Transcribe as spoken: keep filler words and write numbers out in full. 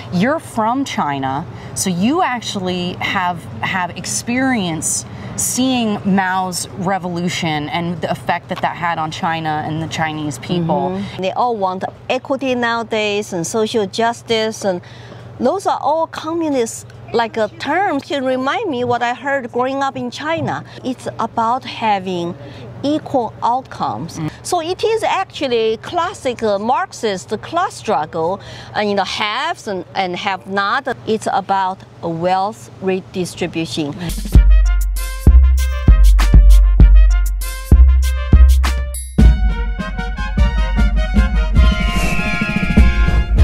You're from China, so you actually have have experience seeing Mao's revolution and the effect that that had on China and the Chinese people. Mm-hmm. They all want equity nowadays and social justice, and those are all communist like a term to remind me what I heard growing up in China. It's about having equal outcomes. Mm. So it is actually classic uh, Marxist class struggle, and you know, haves and, and have not. It's about wealth redistribution. Mm.